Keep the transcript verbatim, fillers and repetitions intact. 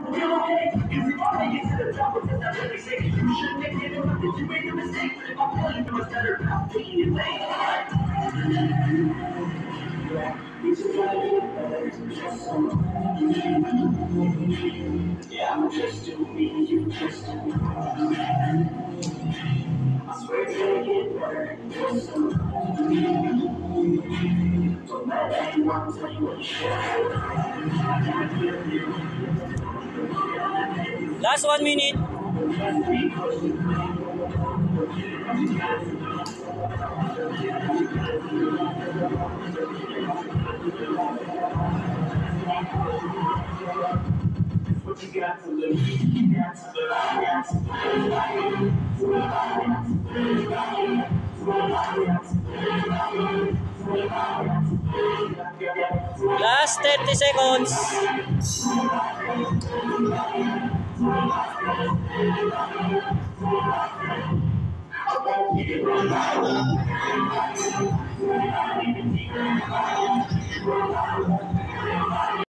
Yeah, I'm just doing me, you just do me. I swear to get better, just do me. Don't matter anyone tell you what you should. Last one minute. What you got to live, you got to live, you got to Last thirty seconds.